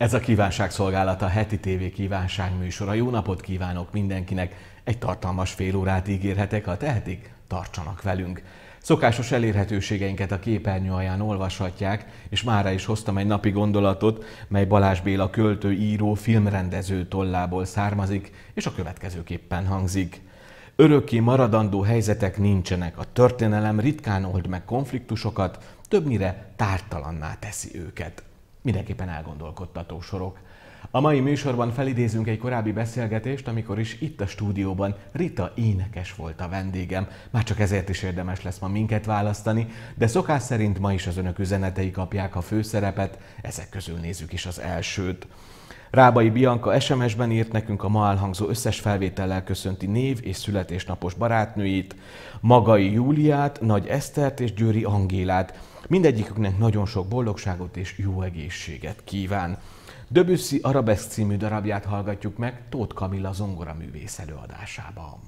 Ez a Kívánságszolgálat a heti TV kívánságműsora. Jó napot kívánok mindenkinek! Egy tartalmas fél órát ígérhetek, ha tehetik, tartsanak velünk. Szokásos elérhetőségeinket a képernyő alján olvashatják, és mára is hoztam egy napi gondolatot, mely Balázs Béla költő, író, filmrendező tollából származik, és a következőképpen hangzik. Örökké maradandó helyzetek nincsenek, a történelem ritkán old meg konfliktusokat, többnyire tártalanná teszi őket. Mindenképpen elgondolkodtató sorok. A mai műsorban felidézünk egy korábbi beszélgetést, amikor is itt a stúdióban Rita énekes volt a vendégem. Már csak ezért is érdemes lesz ma minket választani, de szokás szerint ma is az önök üzenetei kapják a főszerepet, ezek közül nézzük is az elsőt. Rábai Bianca SMS-ben írt nekünk, a ma elhangzó összes felvétellel köszönti név- és születésnapos barátnőit, Magai Júliát, Nagy Esztert és Győri Angélát. Mindegyiküknek nagyon sok boldogságot és jó egészséget kíván. Debussy Arabeszk című darabját hallgatjuk meg Tóth Kamilla zongoraművész előadásában.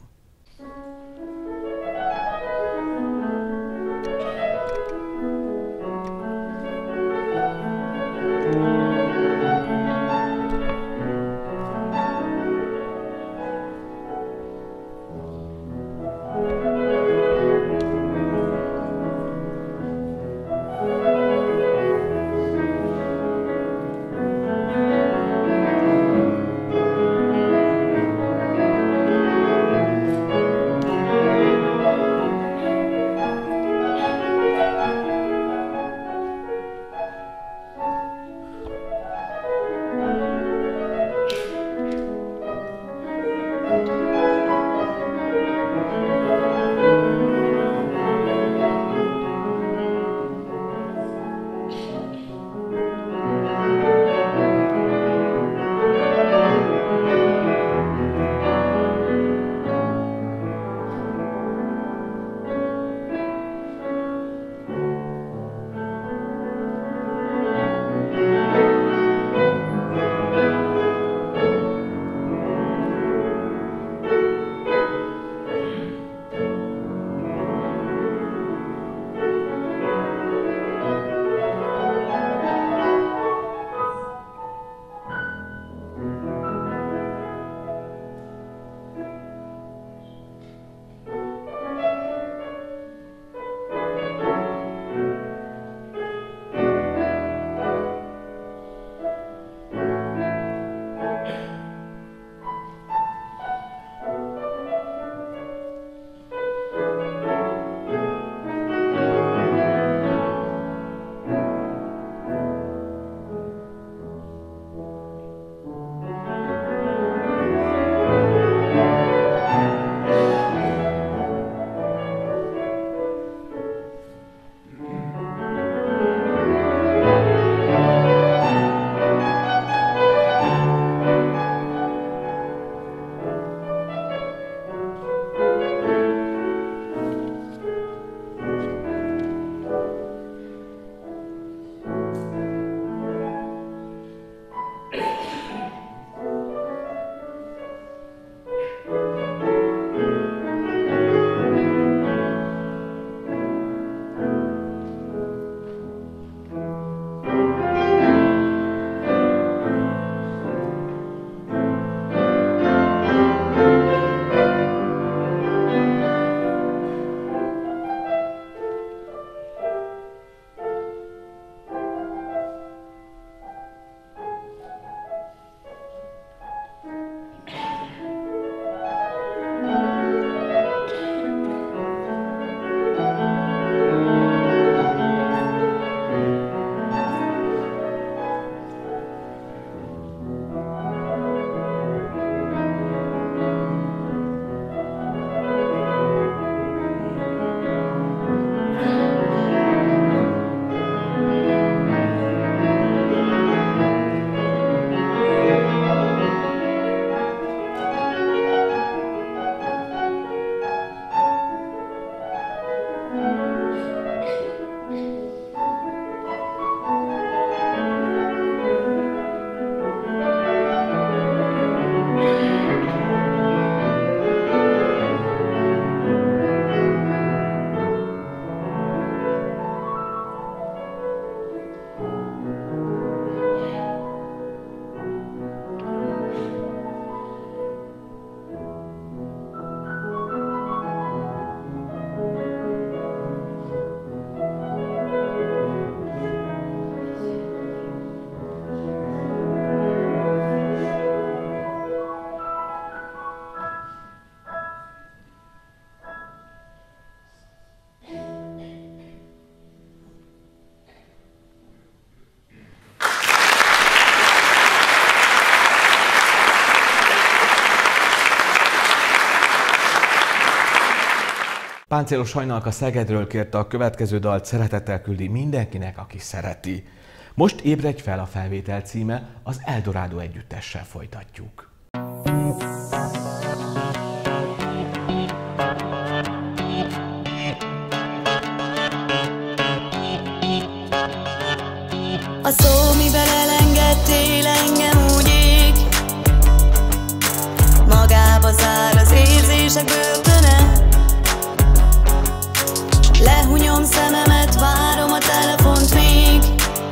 Páncélos Hajnalka Szegedről kérte a következő dalt, szeretettel küldi mindenkinek, aki szereti. Most ébredj fel a felvétel címe, az Eldorado együttessel folytatjuk. A szó, mivel elengedtél engem úgy ég, magába zár az érzések börtöne. Lehunyom szememet, várom a telefont még,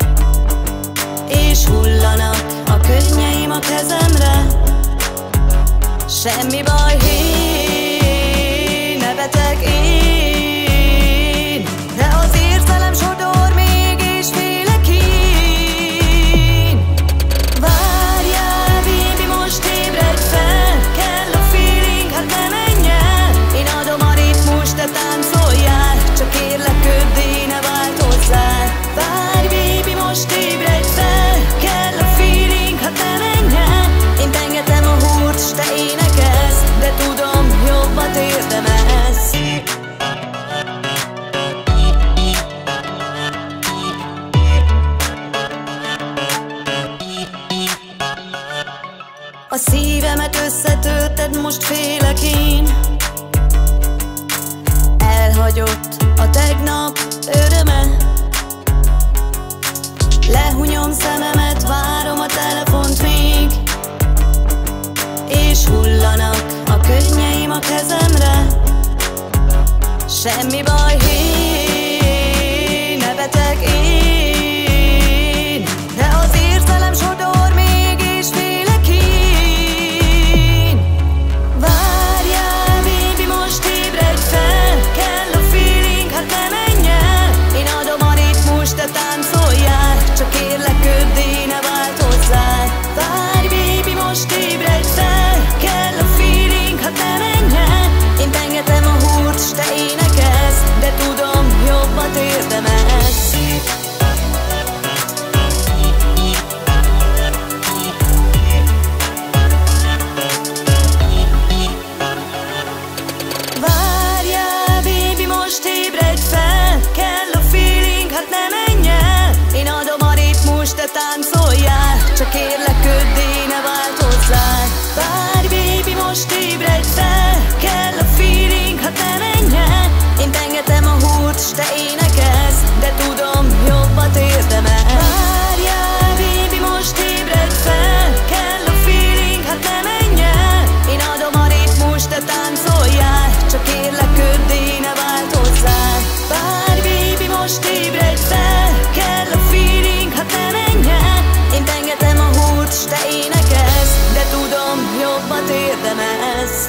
és hullanak a könnyeim a kezemre. Semmi baj, hé, nevetek én, de az érzelem sodor még, és félek én. Várjál, baby, most ébredj fel, kell a feeling, hát ne menj el. Én adom a ritmust, te táncoljál, csak kérlek köddé, ne változzál. Várj, baby, most ébredj fel, kell a feeling, hát ne menj el. Én pengetem a húrt, s te énekelsz, de tudom, jobbat érdemelsz. A szívemet összetörted, most félek én. Elhagyott a tegnap öröme. Lehunyom szememet, várom a telefont még, és hullanak a könnyeim a kezemre. Semmi baj, hé, nevetek én, de az érzelem sodor még, és félek én. Várjál, baby, most ébredj fel, kell a feeling, hát ne menj el. Én adom a ritmust, te táncoljál, csak kérlek köddé, ne változzál. Várj, baby, most ébredj fel, kell a feeling, hát ne menj el. Én pengetem a húrt, s te énekelsz, de tudom, jobbat érdemelsz. Várjál, baby, most ébredj fel, kell a feeling, hát ne menj el. Én adom a ritmust, te táncoljál, csak kérlek köddé, ne változzál. Várj, baby, most ébredj fel, kell a feeling, hát ne menj el. Én pengetem a húrt, s te énekelsz, de tudom, jobbat érdemelsz. Várjál, baby, most ébredj fel, kell a feeling, hát ne menj el. Én adom a ritmust, te táncoljál, csak kérlek köddé, ne változzál. Várj, baby, most ébredj fel, kell a feeling, hát ne menj el. Én pengetem a húrt, s te énekelsz, de tudom, jobbat érdemelsz.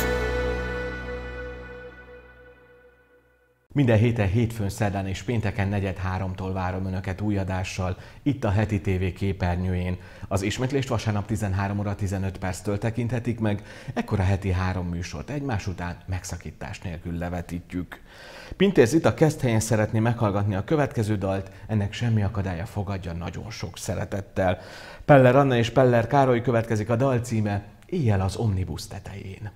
Minden héten, hétfőn, szerdán és pénteken 4:03-tól várom Önöket új adással, itt a Heti TV képernyőjén. Az ismétlést vasárnap 13 óra 15 perctől tekinthetik meg, ekkor a heti 3 műsort egymás után megszakítás nélkül levetítjük. Pintér Zita Keszthelyen szeretné meghallgatni a következő dalt, ennek semmi akadálya fogadja nagyon sok szeretettel. Peller Anna és Peller Károly következik, a dal címe Éjjel az omnibus tetején.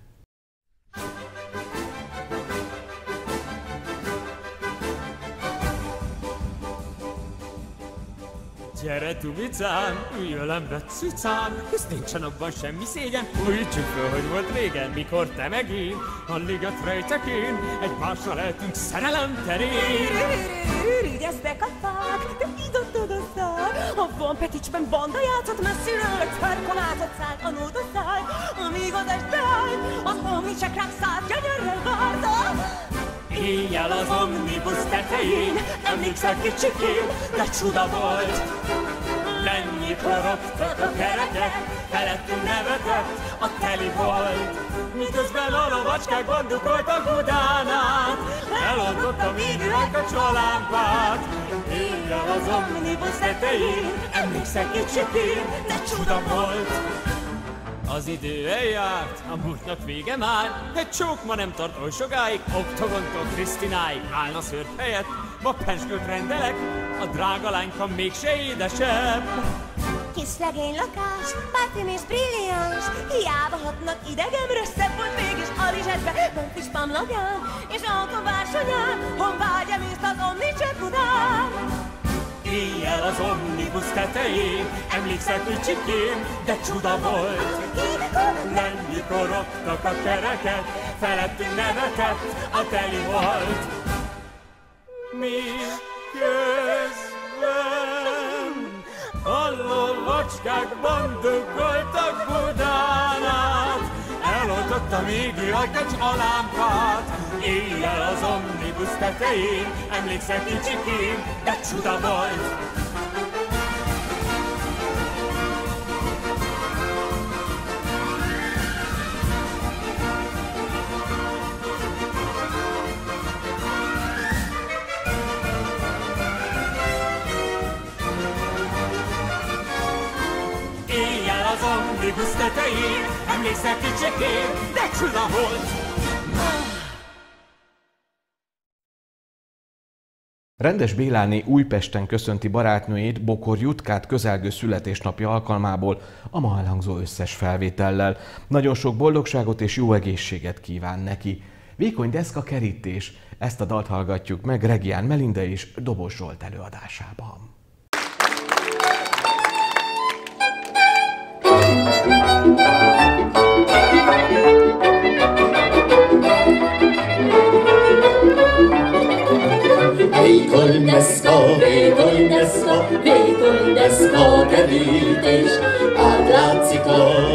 Gyere, Tubicám, ülj ölembe, cicám, hisz nincsen abban semmi szégyen. Újítsuk föl, hogy volt régen, mikor te meg én, a liget rejtekén, egymással eltűnt szerelem terén. Ügyeztek a fák, de kidottad a szár. A Van Peticsben banda játszott messziről, egy szerkolátot szállt a nódaszáj. Amíg az este áll, az omnicsek rám szállt, gyönyörrel várta. Éjjel az omnibus tetején, emlékszel kicsikén, de csuda volt. Mennyit rögtött a kerekek, felettünk nevetett, a teli volt. Miközben a lovacskák bandukoltak Budán át, eloltotta végülek a csalámpát. Éjjel az omnibus tetején, emlékszel kicsikén, de csuda volt. Az idő eljárt, a múltnak vége már, egy csók ma nem tart oly sokáig, Oktogontól Krisztináig állna szőrt helyett, ma penskőt rendelek, a drága lányka mégse édesebb. Kis legény lakás, pátin és brilliáns, hiába hatnak idegemre, szebb volt mégis alizsesbe, pont is pamlagán, és autóvársonyán, honvágyam észt az omnicsek udán. Éjjel az omnibus tetején, emlékszel kicsikén, de csuda volt. Lenni korogtak a kereket, felettünk nevetett a teli volt. Mi közben a lovacskák dugoltak Budán át, eloltotta még rajtacs a lámpát. Éjjel az omnibus tetején, emlékszel kicsikén, de csuda volt. Az omnibus tetején, emlékszel kicsikén, de csuda volt. Rendes Béláné Újpesten köszönti barátnőjét, Bokor Jutkát közelgő születésnapja alkalmából a ma elhangzó összes felvétellel. Nagyon sok boldogságot és jó egészséget kíván neki. Vékony deszka kerítés, ezt a dalt hallgatjuk meg Regián Melinda és Dobos Zsolt előadásában. Vékony deszka, vékony deszka, vékony deszka kerítés. Átlátszik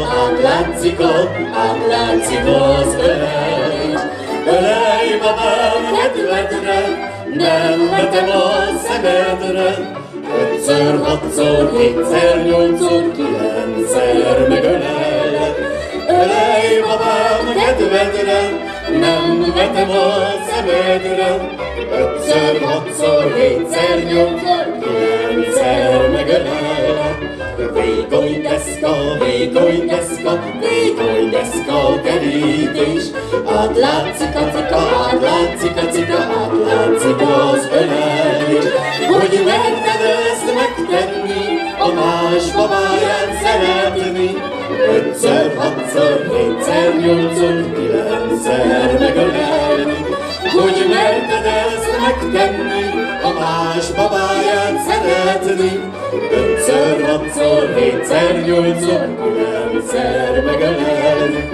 az ölelés. Ölelj babám kedvedre, nem vetem a szemedre. 5-ször, 6-szor, 7-szer, 8-szor, 9-szer megölellek. Ölelj babám kedvedre, nem vetem a szemedre. 5-ször, 6-szor, 7-szer, 8-szor, 9-szer megölellek. Vékony deszka, vékony deszka, vékony deszka kerítés. Átlátszik a cika, átlátszik a cika, átlátszik az ölelés. Hogy merted ezt megtenni, a más babáját szeretni? 5-ször, 6-szor, 7-szer, 8-szor, 9-szer megölelni. Hogy merted ezt megtenni, a más babáját szeretni? 5-ször, 6-szor, 7-szer, 8-szor, 9-szer megölelni.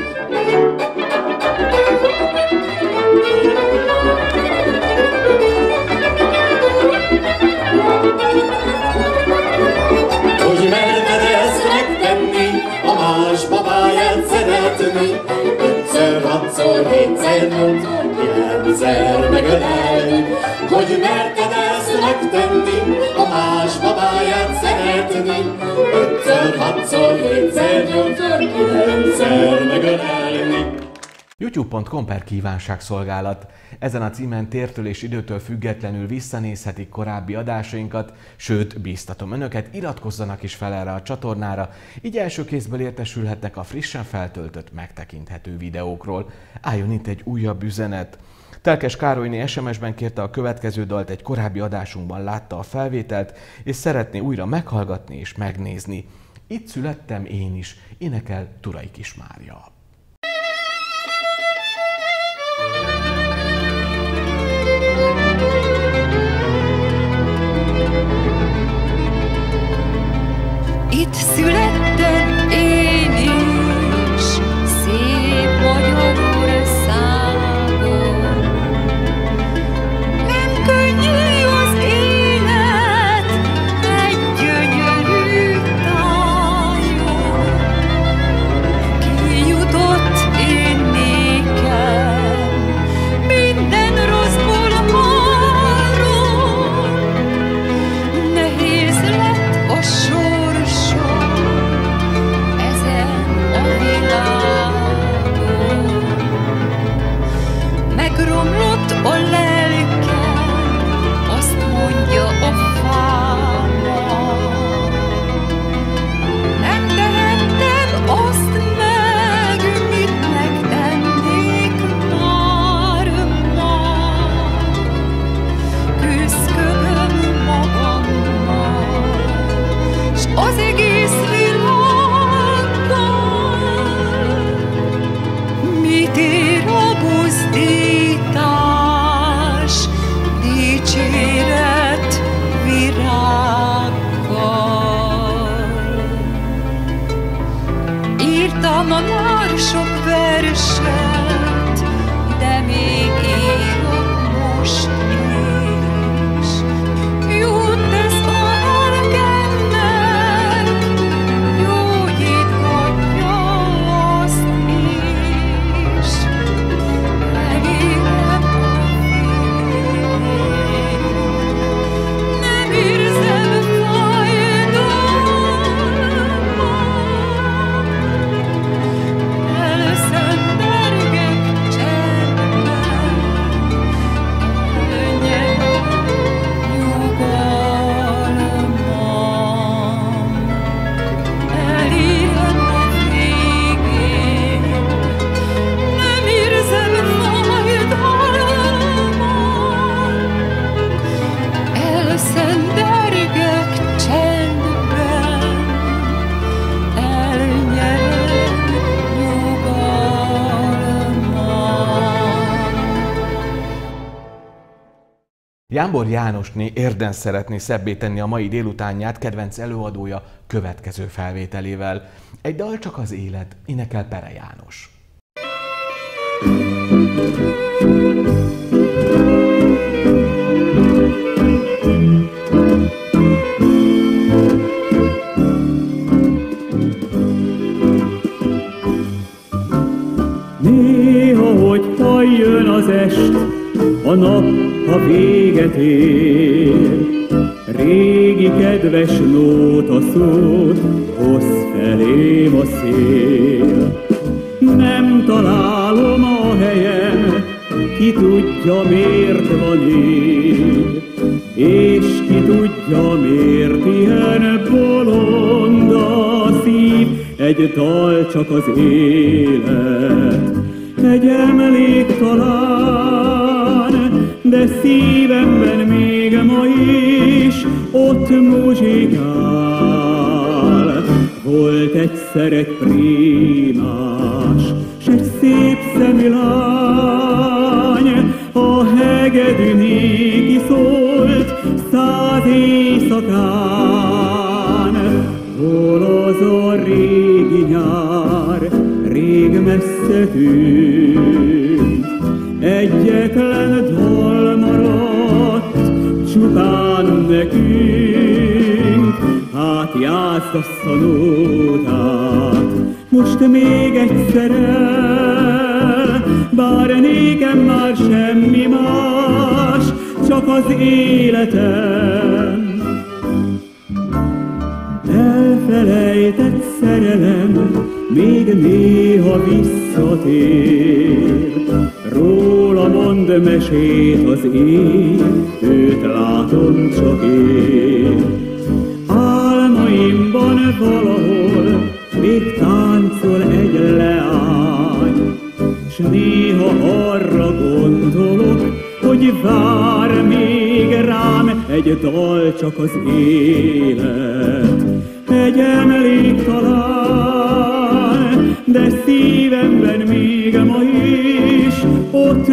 Hogy merted ezt megtenni, a más babáját szeretni? 5-ször, 6-szor, 7-szer, 8-szor, 9-szer megölelni. Hogy merted ezt megtenni, a más babáját szeretni? 5-ször, 6-szor, 7-szer, 8-szor, 9-szer megölelni. youtube.com/kívánságszolgálat. Ezen a címen tértől és időtől függetlenül visszanézhetik korábbi adásainkat, sőt, bíztatom önöket, iratkozzanak is fel erre a csatornára, így első kézből értesülhetnek a frissen feltöltött, megtekinthető videókról. Álljon itt egy újabb üzenet. Telkes Károlyné SMS-ben kérte a következő dalt, egy korábbi adásunkban látta a felvételt, és szeretné újra meghallgatni és megnézni. Itt születtem én is, énekel Turai Kis Mária. Itt születtem én is, szép Magyarországon. Nem könnyű az élet egy gyönyörű tájon. Ki jut Jámbor Jánosné érden szeretné szebbé tenni a mai délutánját kedvenc előadója következő felvételével. Egy dal csak az élet, énekel Pere János. Néha, hogy jön az est, a nap, ha véget ér, régi kedves nóta szót hoz felém a szél. Nem találom a helyem, ki tudja miért van így, és ki tudja miért ilyen bolond a szív. Egy dal csak az élet, egy emlék talán, de szívemben még ma is ott muzsikál. Volt egyszer egy prímás, s egy szép szemű lány, a hegedű néki szólt 100 éjszakán. Hol az a régi nyár, rég messze tűnt, egyetlen dal maradt csupán nekünk. Hát játszd azt a nótát most még egyszer el, bár nékem már semmi más, csak az életem. Elfelejtett szerelem még néha visszatér, róla mond mesét az én, őt látom csak én. Álmaimban valahol még táncol egy leány, s néha arra gondolok, hogy vár még rám egy dal csak az élet. Egy emlék talán, de szívemben még ma is ott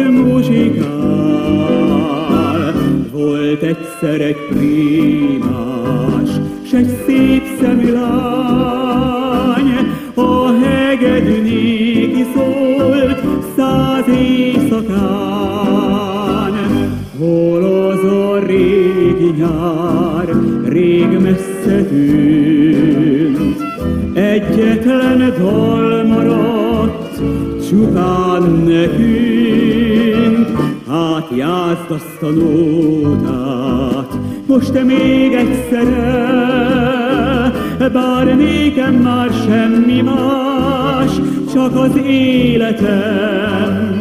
muzsikál. Volt egyszer egy prímás, s egy szép szemű lány, a hegedű néki szólt 100 éjszakán. Hol az a régi nyár, rég messze tűnt, egyetlen dal maradt csupán nekünk. Hát játszd azt a nótát most még egyszer el, bár nékem már semmi más, csak az életem.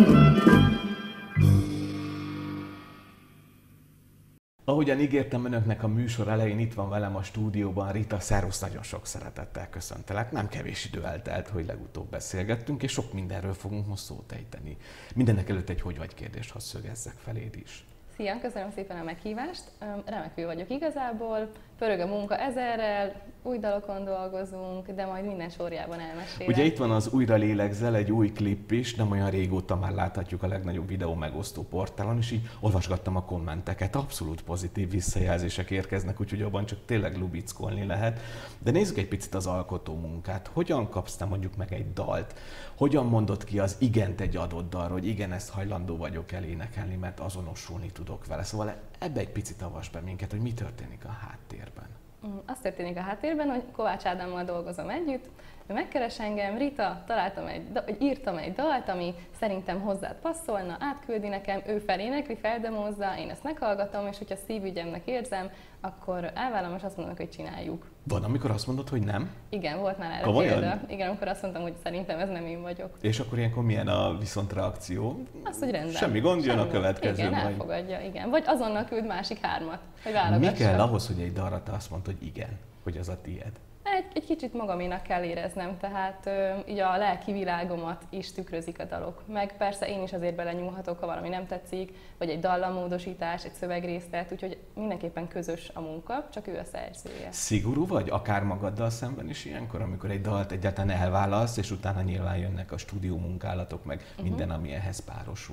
Ahogyan ígértem önöknek a műsor elején, itt van velem a stúdióban Rita. Szervusz, nagyon sok szeretettel köszöntelek. Nem kevés idő eltelt, hogy legutóbb beszélgettünk, és sok mindenről fogunk most szót ejteni. Mindenek előtt egy hogy vagy kérdést hadd szögezzek feléd is. Szia, köszönöm szépen a meghívást. Remekül vagyok igazából, pörög a munka ezerrel, új dalokon dolgozunk, de majd minden sorjában elmesélem. Ugye itt van az Újra lélegzel, egy új klip is, nem olyan régóta már láthatjuk a legnagyobb videó megosztó portálon, és így olvasgattam a kommenteket, abszolút pozitív visszajelzések érkeznek, úgyhogy abban csak tényleg lubickolni lehet. De nézzük egy picit az alkotó munkát. Hogyan kapsz te mondjuk meg egy dalt? Hogyan mondod ki az igent egy adott dalra, hogy igen, ezt hajlandó vagyok elénekelni, mert azonosulni tudok vele. Szóval ebbe egy picit avasd be minket, hogy mi történik a háttérben. Az történik a háttérben, hogy Kovács Ádámmal dolgozom együtt, ő megkeres engem, Rita, írtam egy dalt, ami szerintem hozzád passzolna, átküldi nekem, ő felénekli, feldemózza, én ezt meghallgatom, és hogyha szívügyemnek érzem, akkor elvállom, és azt mondom, hogy csináljuk. Van, amikor azt mondod, hogy nem? Igen, volt már erre példa. Igen, amikor azt mondtam, hogy szerintem ez nem én vagyok. És akkor ilyenkor milyen a viszontreakció? Az, hogy rendben. Semmi gond, jön a következő. Igen, elfogadja, igen. Vagy azonnal küld másik 3-at, hogy válogassam. Mi kell ahhoz, hogy egy dalra te azt mondd, hogy igen, hogy az a tiéd? Egy kicsit magaménak kell éreznem, tehát így a lelki világomat is tükrözik a dalok. Meg persze én is azért belenyúlhatok, ha valami nem tetszik, vagy egy dallammódosítás, egy szövegrészlet, úgyhogy mindenképpen közös a munka, csak ő a szerzője. Szigorú vagy, akár magaddal szemben is ilyenkor, amikor egy dalt egyáltalán elválasz, és utána nyilván jönnek a stúdió munkálatok, meg minden, ami ehhez párosul?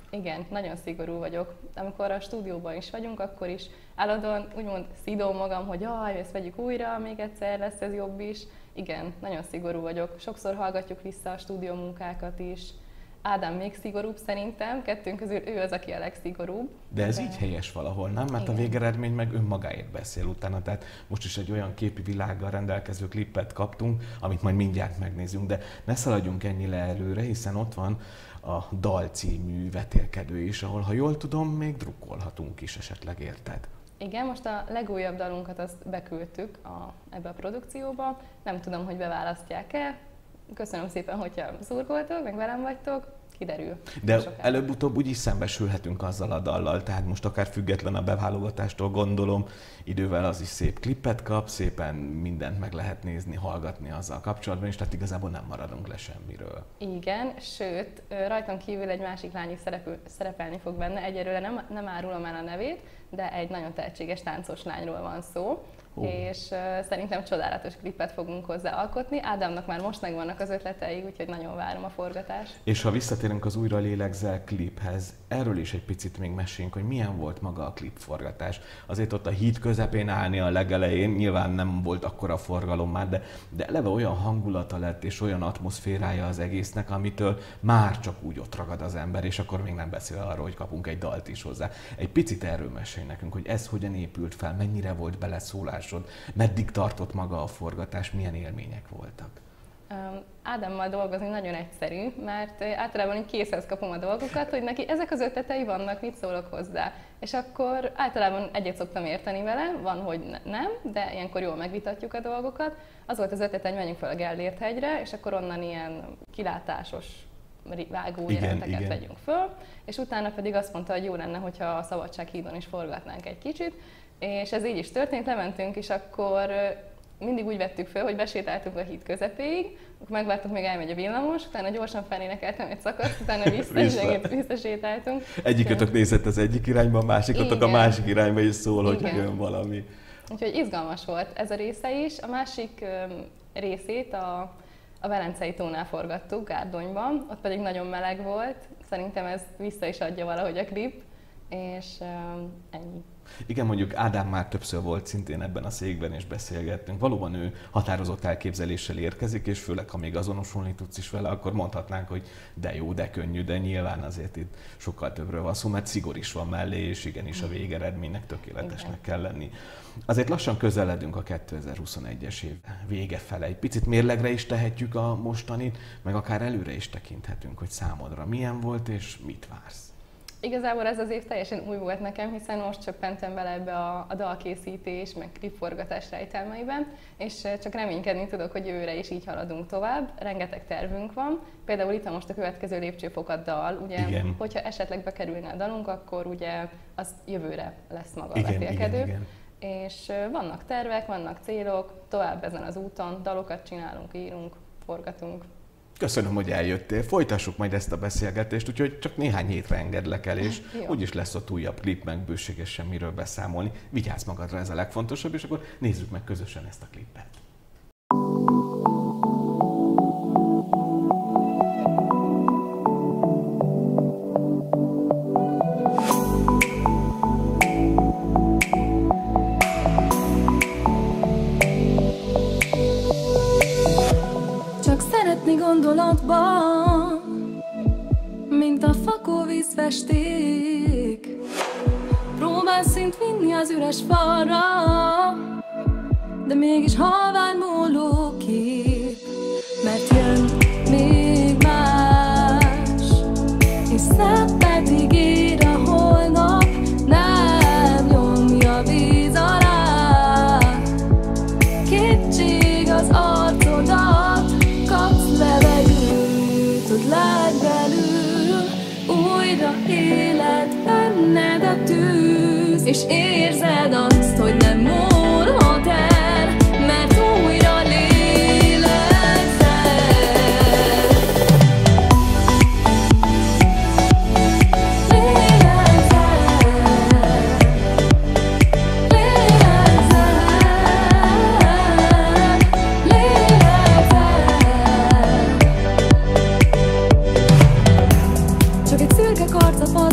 Igen, nagyon szigorú vagyok. Amikor a stúdióban is vagyunk, akkor is állandóan úgymond szidom magam, hogy jaj, ezt vegyük újra, még egyszer lesz ez jobb is. Igen, nagyon szigorú vagyok. Sokszor hallgatjuk vissza a stúdiómunkákat is. Ádám még szigorúbb szerintem, kettőnk közül ő az, aki a legszigorúbb. De ez így helyes valahol, nem? Mert igen. A végeredmény meg önmagáért beszél utána, tehát most is egy olyan képi világgal rendelkező klippet kaptunk, amit majd mindjárt megnézünk, de ne szaladjunk ennyire előre, hiszen ott van a Dal című vetélkedő is, ahol, ha jól tudom, még drukkolhatunk is esetleg, érted? Igen, most a legújabb dalunkat azt beküldtük ebbe a produkcióba, nem tudom, hogy beválasztják-e. Köszönöm szépen, hogyha szurkoltok, meg velem vagytok, kiderül. De előbb-utóbb úgyis szembesülhetünk azzal a dallal, tehát most akár független a beválogatástól gondolom, idővel az is szép klippet kap, szépen mindent meg lehet nézni, hallgatni azzal kapcsolatban, és tehát igazából nem maradunk le semmiről. Igen, sőt, rajtam kívül egy másik lány is szerepelni fog benne, egyelőre nem árulom el a nevét, de egy nagyon tehetséges táncos lányról van szó. És szerintem csodálatos klippet fogunk hozzá alkotni. Ádámnak már most megvannak az ötletei, úgyhogy nagyon várom a forgatást. És ha visszatérünk az Újra lélegzel kliphez, erről is egy picit még meséljünk, hogy milyen volt maga a klipforgatás. Azért ott a híd közepén állni a legelején, nyilván nem volt akkora forgalom már, de eleve olyan hangulata lett és olyan atmoszférája az egésznek, amitől már csak úgy ott ragad az ember, és akkor még nem beszél arról, hogy kapunk egy dalt is hozzá. Egy picit erről mesélj nekünk, hogy ez hogyan épült fel, mennyire volt beleszólás, meddig tartott maga a forgatás, milyen élmények voltak? Ádámmal dolgozni nagyon egyszerű, mert általában így készhez kapom a dolgokat, hogy neki ezek az ötletei vannak, mit szólok hozzá. És akkor általában egyet szoktam érteni vele, van, hogy nem, de ilyenkor jól megvitatjuk a dolgokat. Az volt az ötlet, hogy menjünk fel a Gellért hegyre, és akkor onnan ilyen kilátásos vágójelenteket vegyünk föl, és utána pedig azt mondta, hogy jó lenne, hogyha a Szabadsághídon is forgatnánk egy kicsit. És ez így is történt, lementünk, és akkor mindig úgy vettük föl, hogy besétáltunk a híd közepéig, akkor megvártuk, még elmegy a villamos, utána gyorsan felénekeltem egy szakaszt, utána visszasétáltunk. Egyikötök nézett az egyik irányba, a másikotok a másik irányba, és szól, hogy jön valami. Úgyhogy izgalmas volt ez a része is. A másik részét a Velencei tónál forgattuk, Gárdonyban, ott pedig nagyon meleg volt, szerintem ez vissza is adja valahogy a klip, és ennyi. Igen, mondjuk Ádám már többször volt szintén ebben a székben, és beszélgettünk. Valóban ő határozott elképzeléssel érkezik, és főleg, ha még azonosulni tudsz is vele, akkor mondhatnánk, hogy de jó, de könnyű, de nyilván azért itt sokkal többről van szó, mert szigor is van mellé, és igenis a végeredménynek tökéletesnek kell lenni. Azért lassan közeledünk a 2021-es év vége fele. Egy picit mérlegre is tehetjük a mostanit, meg akár előre is tekinthetünk, hogy számodra milyen volt, és mit vársz. Igazából ez az év teljesen új volt nekem, hiszen most csöppentem bele ebbe a dalkészítés, meg klipforgatás rejtelmeiben, és csak reménykedni tudok, hogy jövőre is így haladunk tovább. Rengeteg tervünk van, például itt most a következő lépcsőfok a dal, ugye, hogyha esetleg bekerülne a dalunk, akkor ugye az jövőre lesz maga a vetélkedő. És vannak tervek, vannak célok, tovább ezen az úton, dalokat csinálunk, írunk, forgatunk. Köszönöm, hogy eljöttél. Folytassuk majd ezt a beszélgetést, úgyhogy csak néhány hétre engedlek el, és úgyis lesz ott újabb klip, meg bőségesen miről beszámolni. Vigyázz magadra, ez a legfontosabb, és akkor nézzük meg közösen ezt a klipet. Gondolatban, mint a fakó vízfesték, próbálsz szint vinni az üres falra, de mégis halvány múló kép, mert jön még más, és szebbet ígér a holnap, nem nyomja víz alá. Kétség az arcodat, kapsz levegőt, ott látj belül, újra élet benned a tűz, és érzed azt, hogy nem múlhat el, mert újra lélegzel. Csak egy szürke karc a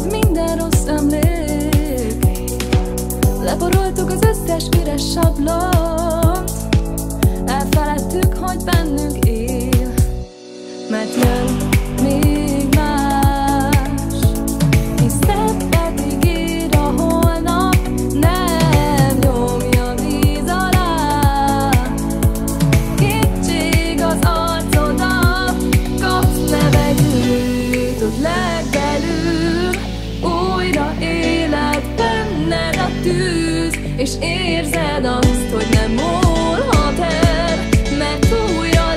marad minden rossz emlék. Leporoltuk az összes üres sablont, elfeledtük, hogy bennünk él. Mert jön még más, és szebbet ígér a holnap, nem nyomja víz alá. Kétség az arcodon, kapsz levegőt ott legbelül. Újra éled benned a tűz, és érzed azt, hogy nem múlhat el, mert újra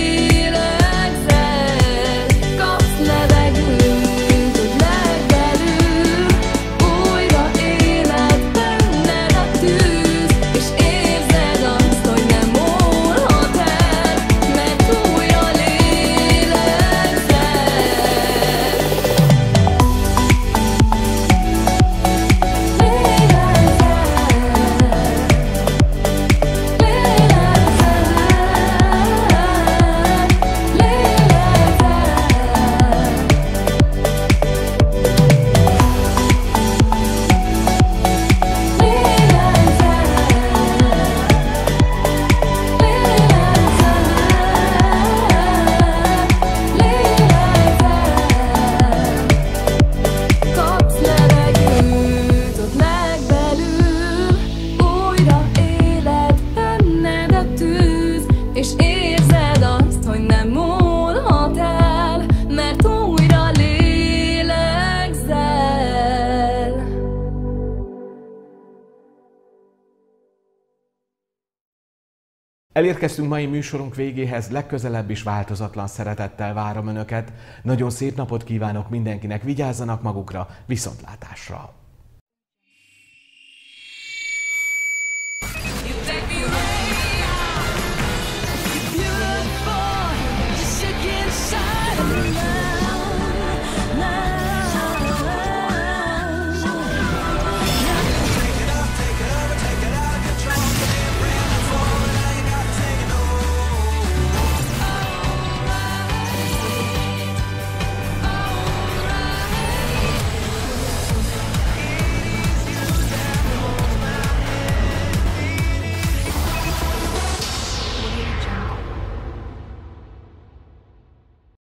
lélegzel. Kapsz levegőt ott legbelül, újra éled benned a tűz, és érzed azt, hogy nem múlhat el, mert újra lélegzel. Kapsz levegőt ott legbelül, újra éled benned a tűz, és érzed azt, hogy nem múlhat el, mert újra lélegzel. Elérkeztünk mai műsorunk végéhez, legközelebb is változatlan szeretettel várom Önöket. Nagyon szép napot kívánok mindenkinek, vigyázzanak magukra, viszontlátásra!